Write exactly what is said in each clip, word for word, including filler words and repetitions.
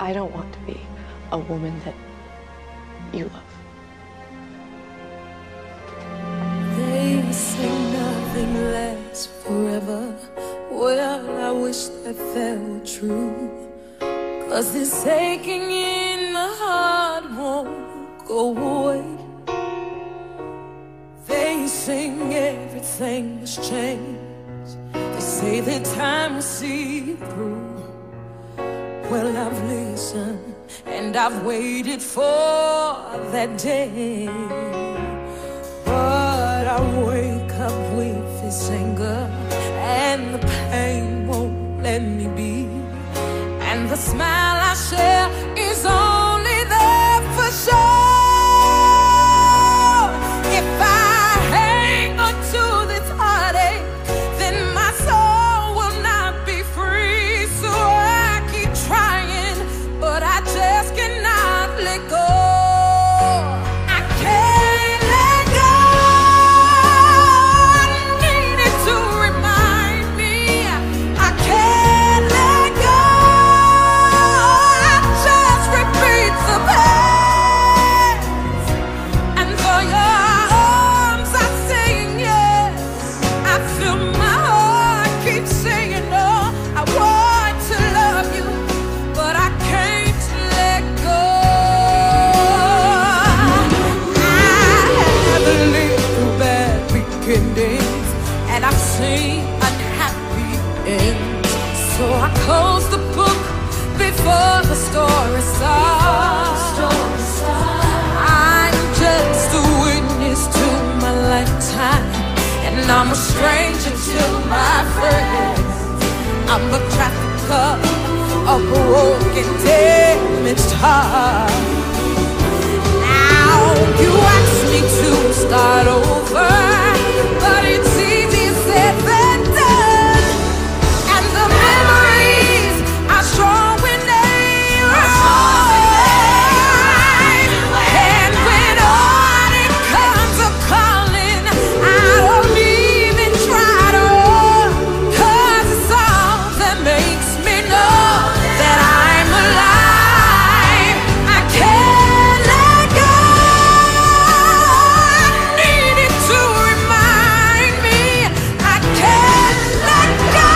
I don't want to be a woman that you love. They say nothing lasts forever. Well, I wish that felt true, 'cause this aching in the heart won't go away. They sing everything has changed. They say that time will see you through. Well, I've listened and I've waited for that day, but I wake up with this anger, and the pain won't let me be. And the smile I share is only there for show. If I hang on to this heartache, then my soul will not be free. So I keep trying, but I just cannot let go. I can't let go. I need it to remind me. I can't let go. I just repeat the past, and for your arms are saying yes. I feel my heart keep saying no. I want to love you, but I can't let go. I have lived through bad beginnings, and I've seen unhappy ends. So I close the book before the story starts. I'm just a witness to my lifetime, and I'm a stranger to my friends. I'm a trafficker, a broken, damaged heart. Now you ask me to start over, but it's easier said than done. And the memories are strong when they ride. And when morning comes a calling, I don't even try to run, 'cause it's all that makes me know that I'm alive. I can't let go. I need it to remind me. I can't let go.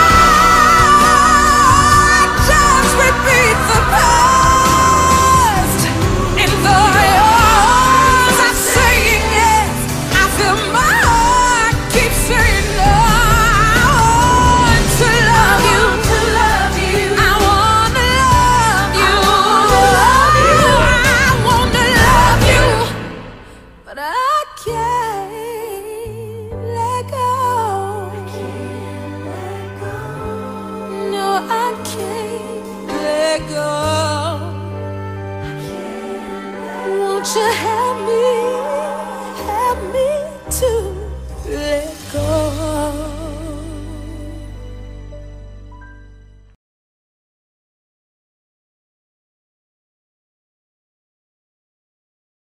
I just repeat the past, and though yours are saying yes, I feel my heart keep saying no. I want to love you, to love you. I want to love you, I want to love you, but I can't let go. No, I can't let go. Won't you help me?